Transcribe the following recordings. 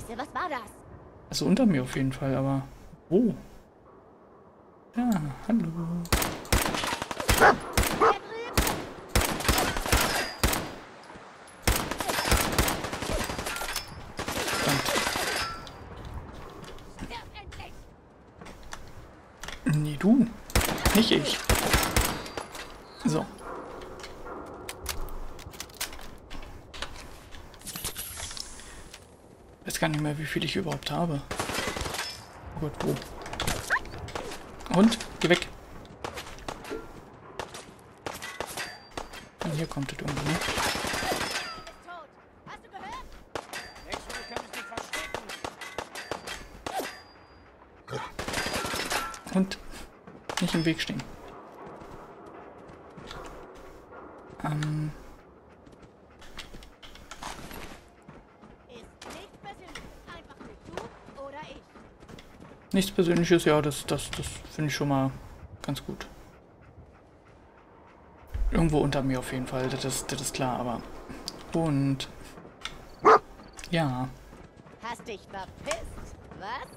Scheiße, was war das? Also unter mir auf jeden Fall, aber... Oh. Ja, hallo. Da drüben! Verdammt. Stirb endlich! Nee, du. Nicht ich. So. Ich weiß gar nicht mehr, wie viel ich überhaupt habe. Oh Gott, wo? Und? Geh weg. Und hier kommt es irgendwo, ne? Tot! Hast du gehört? Nächstes Mal kann ich dich verstecken. Und nicht im Weg stehen. Ist nicht persönlich. Einfach nur du oder ich. Nichts Persönliches, ja, das finde ich schon mal ganz gut. Irgendwo unter mir auf jeden Fall, das ist klar, aber... Und... Ja. Hast dich verpisst? Was?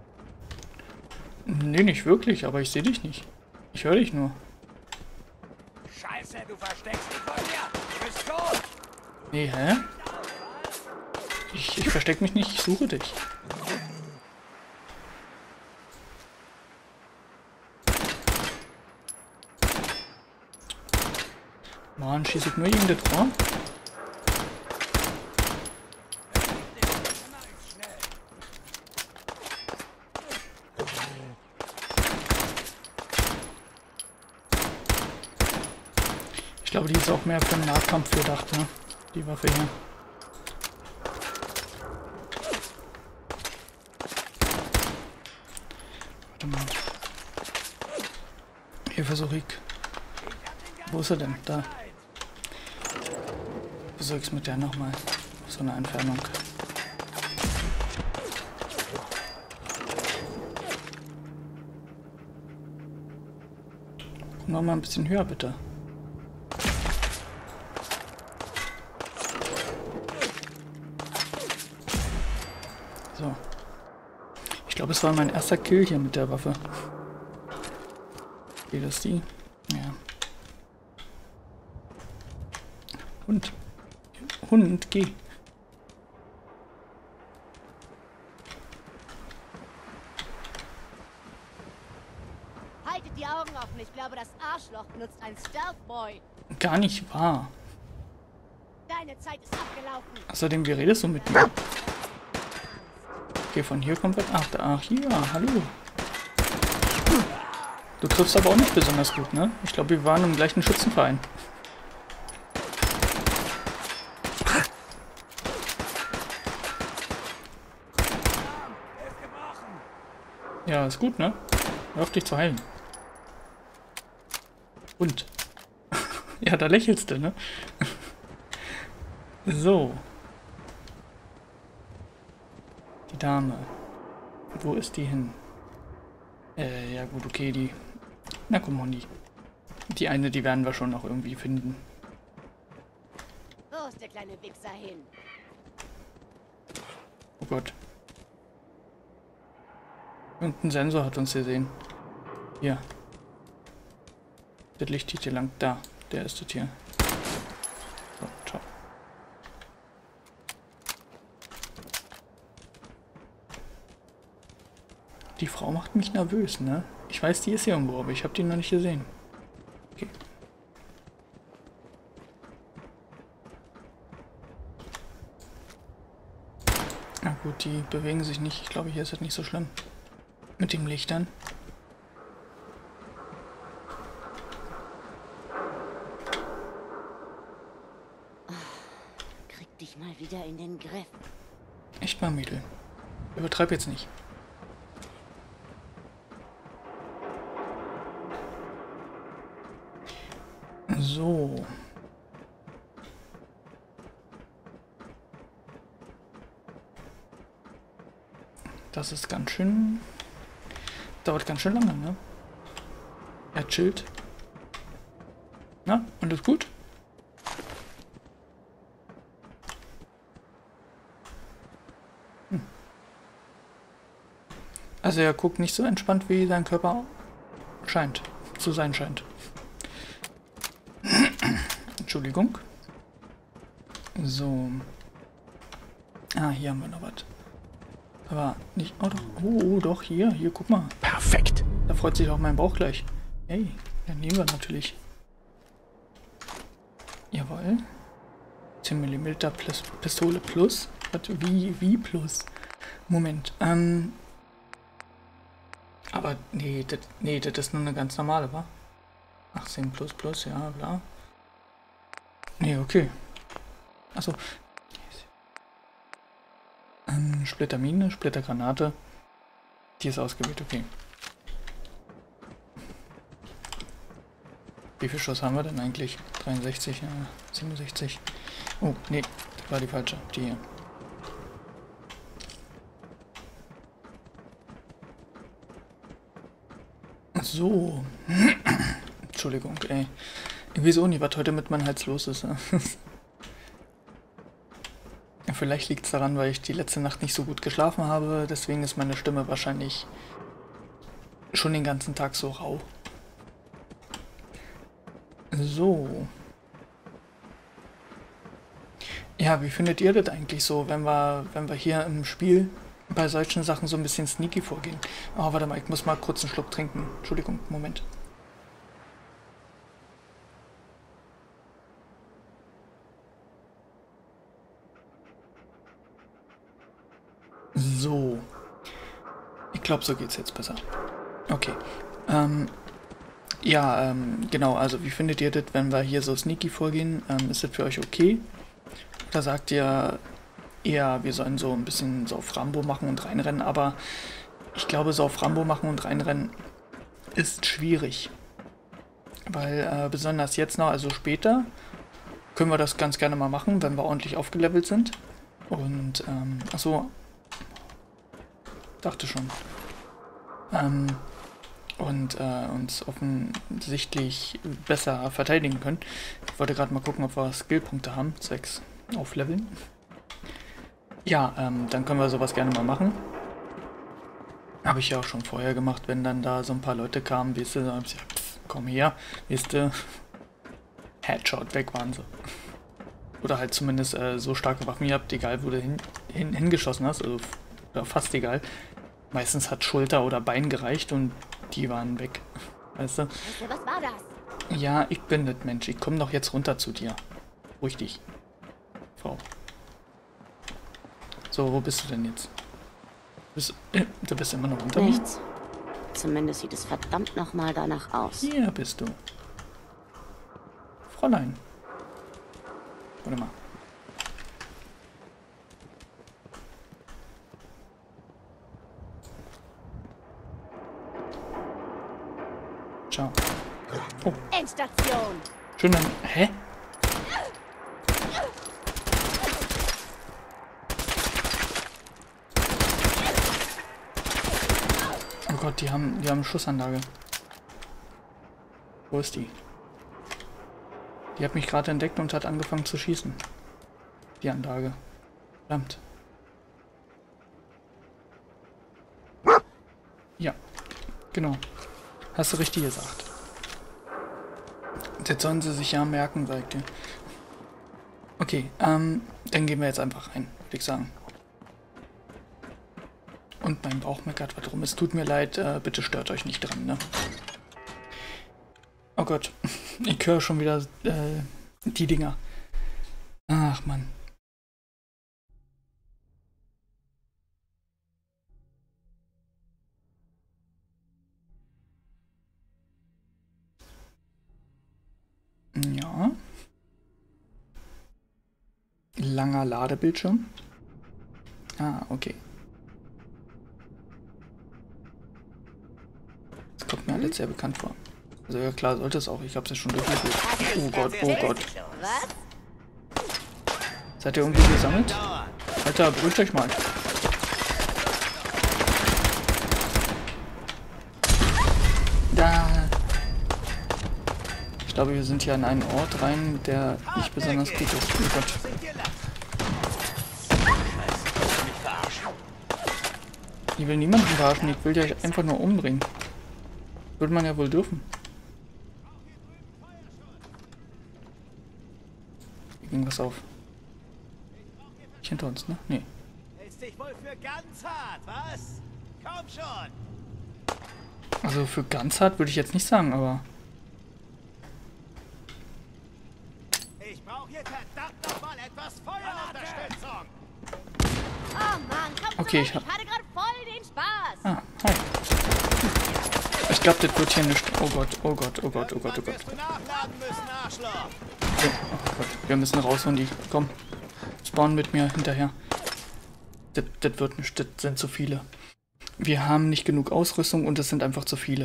Nee, nicht wirklich, aber ich sehe dich nicht. Ich höre dich nur. Scheiße, du versteckst dich vor mir. Du bist tot. Nee, hä? Ich verstecke mich nicht, ich suche dich. Mann, schieße ich nur gegen das Tor? Ich glaube, die ist auch mehr für den Nahkampf gedacht, ne? Die Waffe hier. Warte mal. Hier versuche ich. Wo ist er denn? Da. Versuche ich es mit der nochmal. So eine Entfernung. Gucken wir mal ein bisschen höher, bitte. So. Ich glaube, es war mein erster Kill hier mit der Waffe. Geht das die? Ja. Hund. Hund, geh. Haltet die Augen offen. Ich glaube, das Arschloch benutzt einen Stealth Boy. Gar nicht wahr. Deine Zeit ist abgelaufen. Außerdem, wie redest du mit mir? Okay, von hier kommt was. Ach, hier, hallo. Du triffst aber auch nicht besonders gut, ne? Ich glaube, wir waren im gleichen Schützenverein. Ja, ist gut, ne? Hör auf dich zu heilen. Und? Ja, da lächelst du, ne? So. Die Dame. Wo ist die hin? Ja gut, okay, die... Na komm, Hondi. Die eine, die werden wir schon noch irgendwie finden. Wo ist der kleine Wichser hin? Oh Gott. Irgendein Sensor hat uns gesehen. Hier. Das Licht hier lang. Da. Der ist das hier. So, ciao. Die Frau macht mich nervös, ne? Ich weiß, die ist hier irgendwo, aber ich habe die noch nicht gesehen. Okay. Na gut, die bewegen sich nicht. Ich glaube, hier ist das nicht so schlimm. Mit den Lichtern. Krieg dich mal wieder in den Griff. Echt mal, Mädel. Übertreib jetzt nicht. So. Das ist ganz schön... Dauert ganz schön lange, ne? Er chillt. Na, und ist gut? Also er guckt nicht so entspannt, wie sein Körper scheint. Zu sein scheint. Entschuldigung. So. Ah, hier haben wir noch was. Aber nicht... Oh, doch. Oh, doch, hier, guck mal. Perfekt. Da freut sich auch mein Bauch gleich. Hey, dann nehmen wir natürlich. Jawohl. 10 mm Pistole plus. Wie plus? Moment. Aber nee, das ist nur eine ganz normale, wa? 18 plus, ja, bla. Nee, okay. Achso. Splittermine, Splittergranate. Die ist ausgewählt, okay. Wie viel Schuss haben wir denn eigentlich? 63, ja, 67. Oh, nee, das war die falsche. Die hier. So. Entschuldigung, ey. Ich weiß auch nicht, was heute mit meinem Hals los ist. Vielleicht liegt es daran, weil ich die letzte Nacht nicht so gut geschlafen habe. Deswegen ist meine Stimme wahrscheinlich schon den ganzen Tag so rau. So. Ja, wie findet ihr das eigentlich so, wenn wir hier im Spiel bei solchen Sachen so ein bisschen sneaky vorgehen? Oh, warte mal, ich muss mal kurz einen Schluck trinken. Entschuldigung, Moment. So. Ich glaube, so geht's jetzt besser. Okay. Ja, genau, also wie findet ihr das, wenn wir hier so sneaky vorgehen? Ist das für euch okay? Oder sagt ihr eher, wir sollen so ein bisschen so auf Rambo machen und reinrennen? Aber ich glaube, so auf Rambo machen und reinrennen ist schwierig. Weil besonders jetzt noch, also später, können wir das ganz gerne mal machen, wenn wir ordentlich aufgelevelt sind. Und, achso, dachte schon. Und uns offensichtlich besser verteidigen können. Ich wollte gerade mal gucken, ob wir Skillpunkte haben, 6 aufleveln. Ja, dann können wir sowas gerne mal machen. Habe ich ja auch schon vorher gemacht, wenn dann da so ein paar Leute kamen, weißt du, dann komm her, weißt du, Headshot, weg waren sie. Oder halt zumindest so starke Waffen gehabt, egal wo du hingeschossen hast, also oder fast egal. Meistens hat Schulter oder Bein gereicht und die waren weg. Weißt du? Was war das? Ja, ich bin das Mensch. Ich komme doch jetzt runter zu dir. Ruhig dich. Frau. So, wo bist du denn jetzt? Du bist immer noch unter mir? Nichts. Zumindest sieht es verdammt nochmal danach aus. Hier bist du. Fräulein. Warte mal. Ciao. Oh, Endstation. schön dann. Hä? Oh Gott, die haben eine Schussanlage. Wo ist die? Die hat mich gerade entdeckt und hat angefangen zu schießen. Die Anlage. Verdammt. Ja, genau. Hast du richtig gesagt. Das sollen sie sich ja merken, sagt ihr. Okay, dann gehen wir jetzt einfach rein, würde ich sagen. Und mein Bauch meckert was rum. Es tut mir leid, bitte stört euch nicht dran, ne? Oh Gott, ich höre schon wieder die Dinger. Ach Mann. Ja. Langer Ladebildschirm. Ah, okay. Das kommt mir alles sehr bekannt vor. Also ja klar, sollte es auch. Ich habe es ja schon durchgespielt. Oh Gott, oh Gott. Was? Seid ihr irgendwie gesammelt? Alter, beruhigt euch mal. Da. Ich glaube, wir sind hier an einen Ort rein, der nicht besonders gut ist. Oh Gott. Ich will niemanden verarschen, ich will dich einfach nur umbringen. Würde man ja wohl dürfen. Hier ging was auf. Nicht hinter uns, ne? Nee. Hältst dich wohl für ganz hart, was? Komm schon! Also für ganz hart würde ich jetzt nicht sagen, aber... Ich brauche hier verdammt nochmal etwas Feuerunterstützung! Oh Mann, komm Okay, zurück. Ich hatte gerade voll den Spaß. Ah, hi. Ich glaube, das wird hier nicht... Oh Gott, oh Gott, oh Gott, oh Gott, oh Gott. Wirst du nachladen müssen, Arschloch! Oh Gott, wir müssen raus und die... Komm, spawnen mit mir hinterher. Das wird nicht, das sind zu viele. Wir haben nicht genug Ausrüstung und es sind einfach zu viele.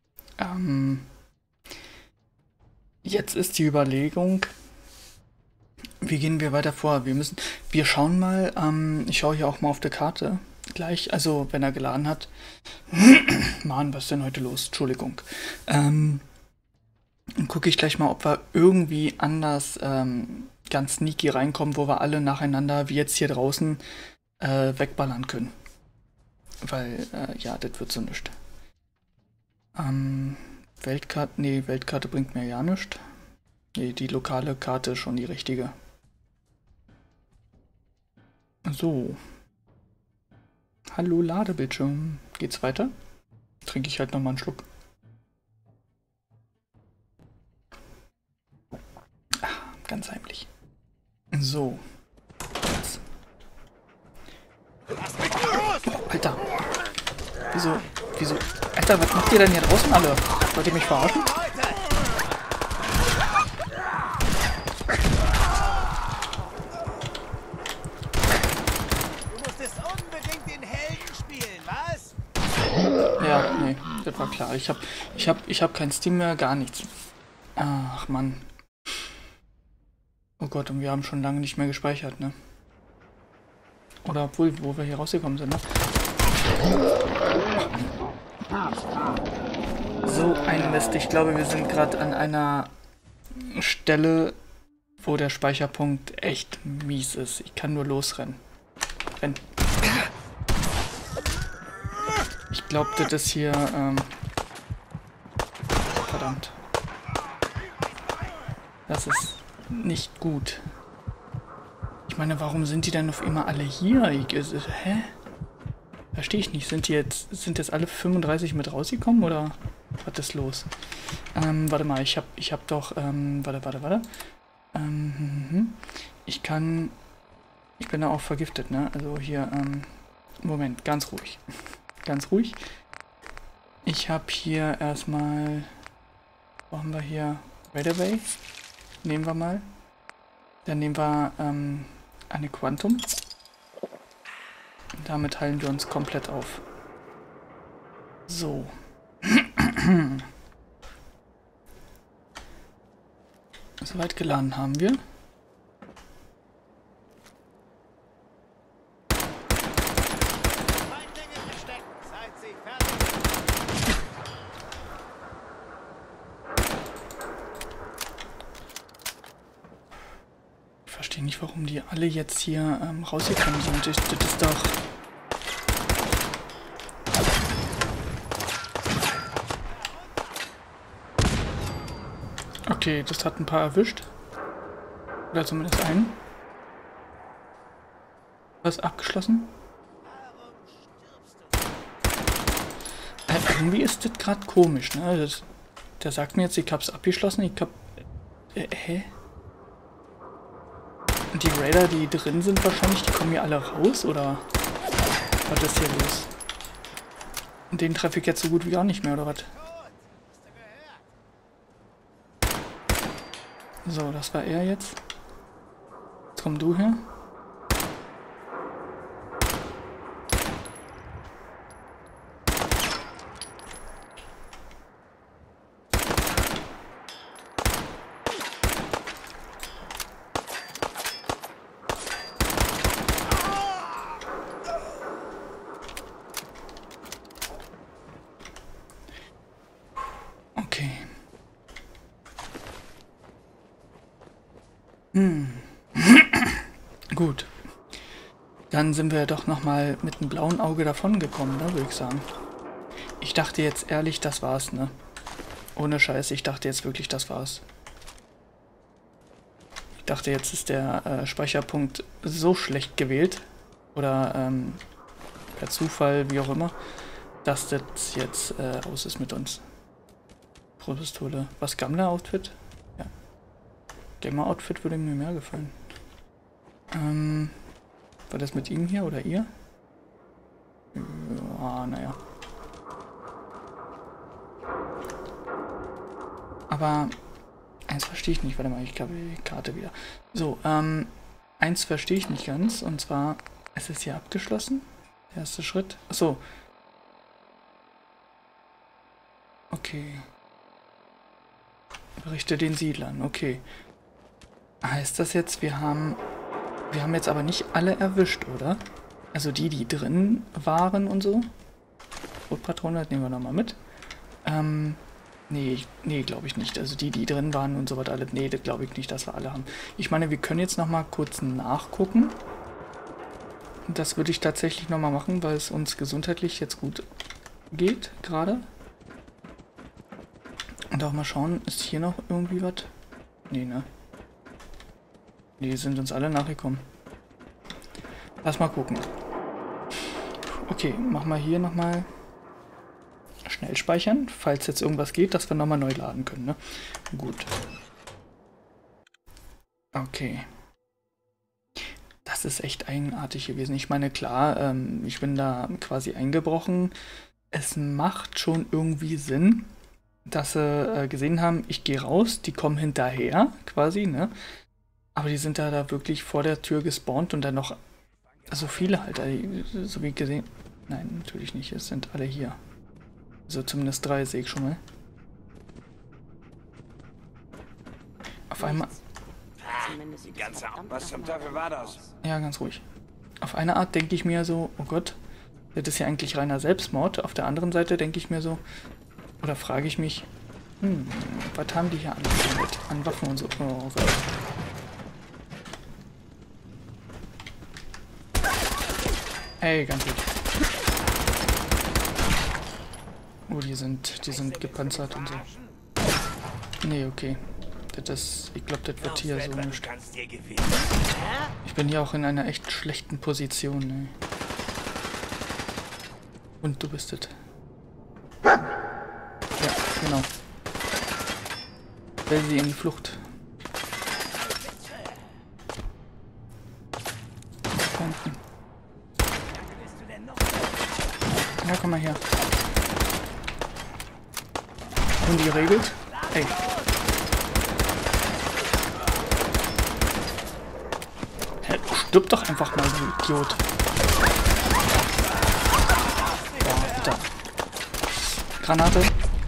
Jetzt ist die Überlegung, wie gehen wir weiter vor? Wir schauen mal, ich schaue hier auch mal auf der Karte gleich, also wenn er geladen hat. Mann, was ist denn heute los? Entschuldigung. Dann gucke ich gleich mal, ob wir irgendwie anders ganz sneaky reinkommen, wo wir alle nacheinander, wie jetzt hier draußen, wegballern können. Weil, ja, das wird so nichts. Weltkarte, nee, Weltkarte bringt mir ja nichts. Nee, die lokale Karte ist schon die richtige. So. Hallo Ladebildschirm. Geht's weiter? Trinke ich halt nochmal einen Schluck. Ganz heimlich. So. Jetzt. Oh, Alter. Wieso? Alter, was macht ihr denn hier draußen alle? Wollt ihr mich verarschen? Du musstest unbedingt den Helden spielen, was? Ja, nee, das war klar. Ich hab kein Steam mehr, gar nichts. Ach, Mann. Oh Gott, und wir haben schon lange nicht mehr gespeichert, ne? Oder obwohl, wo wir hier rausgekommen sind, ne? So ein Mist. Ich glaube, wir sind gerade an einer Stelle, wo der Speicherpunkt echt mies ist. Ich kann nur losrennen. Renn. Ich glaube, das ist hier, verdammt. Das ist nicht gut. Ich meine, warum sind die dann auf immer alle hier? Hä? Verstehe ich nicht. Sind jetzt alle 35 mit rausgekommen oder was ist los? Warte mal, ich hab doch, warte. Ich bin da auch vergiftet, ne? Also hier, Moment, ganz ruhig. Ganz ruhig. Ich habe hier erstmal, wo haben wir hier? Redaway. Nehmen wir mal. Dann nehmen wir, eine Quantum. Und damit heilen wir uns komplett auf. So. Soweit geladen haben wir. Ich verstehe nicht, warum die alle jetzt hier rausgekommen sind. Das ist doch... Okay, das hat ein paar erwischt. Oder zumindest einen. Was abgeschlossen? Irgendwie ist das gerade komisch, ne? Der sagt mir jetzt, ich hab's abgeschlossen, ich hab... hä? Und die Raider, die drin sind wahrscheinlich, die kommen hier alle raus, oder? Was ist hier los? Und den treffe ich jetzt so gut wie gar nicht mehr, oder was? So, das war er jetzt. Jetzt komm du her. Okay. Gut. dann sind wir doch nochmal mit einem blauen Auge davon gekommen, ne, würde ich sagen. Ich dachte jetzt ehrlich, das war's, ne? Ohne Scheiß, ich dachte jetzt wirklich, das war's. Ich dachte, jetzt ist der Speicherpunkt so schlecht gewählt. Oder per Zufall, wie auch immer, dass das jetzt aus ist mit uns. Pro-Pistole. Was, Gammler-Outfit? Ja. Gamer-Outfit würde mir mehr gefallen. War das mit ihm hier oder ihr? Ja, naja. Aber eins verstehe ich nicht. Warte mal, ich glaube die Karte wieder. So, eins verstehe ich nicht ganz. Und zwar, ist es hier abgeschlossen? Der erste Schritt. Achso. Okay. Berichte den Siedlern. Okay. Heißt das jetzt, wir haben jetzt aber nicht alle erwischt, oder? Also die drin waren und so. Rotpatrone, das nehmen wir nochmal mit. Nee, glaube ich nicht. Also die drin waren und so weiter alle. Nee, das glaube ich nicht, dass wir alle haben. Ich meine, wir können jetzt nochmal kurz nachgucken. Das würde ich tatsächlich nochmal machen, weil es uns gesundheitlich jetzt gut geht, gerade. Und auch mal schauen, ist hier noch irgendwie was? Nee, ne? Die sind uns alle nachgekommen. Lass mal gucken. Okay, machen wir hier nochmal schnell speichern, falls jetzt irgendwas geht, dass wir nochmal neu laden können, ne? Gut. Okay. Das ist echt eigenartig gewesen. Ich meine, klar, ich bin da quasi eingebrochen. Es macht schon irgendwie Sinn, dass sie gesehen haben, ich gehe raus, die kommen hinterher, quasi, ne? Aber die sind da wirklich vor der Tür gespawnt und dann noch so viele halt, so wie gesehen. Nein, natürlich nicht, es sind alle hier. Also zumindest 3 sehe ich schon mal. Auf einmal... Was zum Teufel war das? Ja, ganz ruhig. Auf eine Art denke ich mir so, oh Gott, das ist ja eigentlich reiner Selbstmord. Auf der anderen Seite denke ich mir so, oder frage ich mich, was haben die hier an Waffen und so? Oh Gott. Ey, ganz gut. Oh, die sind gepanzert und so. Nee, okay. Ich glaube, das wird hier so nicht. Ich bin hier auch in einer echt schlechten Position, ey. Und du bist es. Ja, genau. Will sie in die Flucht. Da hinten. Ja, komm mal her. Und die regelt. Ey. Hä, stirb doch einfach mal, du Idiot. Boah, bitte. Granate.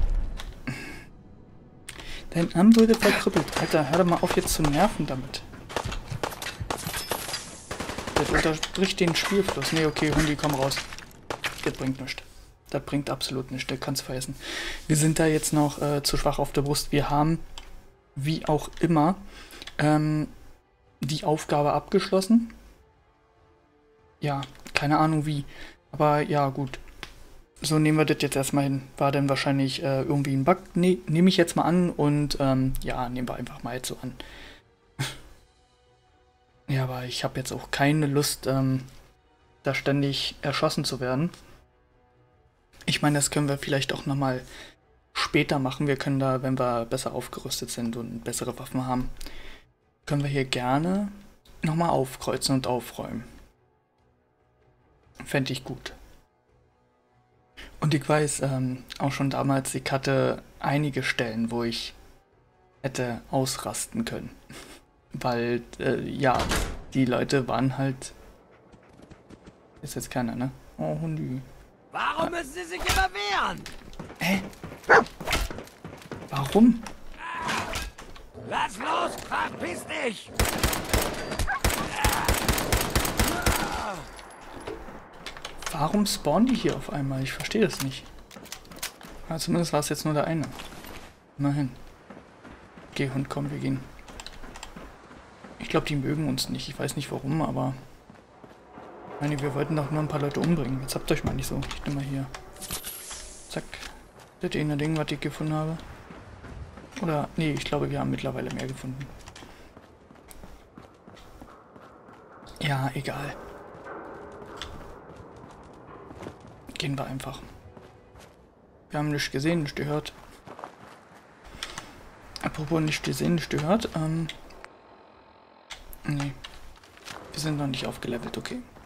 Dein Arm wurde verkrüppelt. Alter, hör doch mal auf jetzt zu nerven damit. Das unterbricht den Spielfluss. Nee, okay, Hundi, komm raus. Das bringt nichts. Das bringt absolut nichts. Das kannst du vergessen. Wir sind da jetzt noch zu schwach auf der Brust. Wir haben, wie auch immer, die Aufgabe abgeschlossen. Ja, keine Ahnung wie. Aber ja, gut. So nehmen wir das jetzt erstmal hin. War dann wahrscheinlich irgendwie ein Bug. Nee, nehme ich jetzt mal an und ja, nehmen wir einfach mal jetzt so an. Ja, aber ich habe jetzt auch keine Lust, da ständig erschossen zu werden. Ich meine, das können wir vielleicht auch nochmal später machen. Wir können da, wenn wir besser aufgerüstet sind und bessere Waffen haben, können wir hier gerne nochmal aufkreuzen und aufräumen. Fände ich gut. Und ich weiß auch schon damals, ich hatte einige Stellen, wo ich hätte ausrasten können. Weil, ja, die Leute waren halt... Ist jetzt keiner, ne? Oh, Hundi. Warum müssen sie sich immer wehren? Hä? Warum? Lass los, verpiss dich! Warum spawnen die hier auf einmal? Ich verstehe das nicht. Ja, zumindest war es jetzt nur der eine. Immerhin. Geh, Hund, komm, wir gehen. Ich glaube, die mögen uns nicht. Ich weiß nicht warum, aber... Ich meine, wir wollten doch nur ein paar Leute umbringen. Jetzt habt euch mal nicht so. Ich nehme mal hier. Zack. Das eine Ding, was ich gefunden habe. Oder, nee, ich glaube, wir haben mittlerweile mehr gefunden. Ja, egal. Gehen wir einfach. Wir haben nichts gesehen, nichts gehört. Apropos nicht gesehen, nicht gehört. Nee. Wir sind noch nicht aufgelevelt, okay.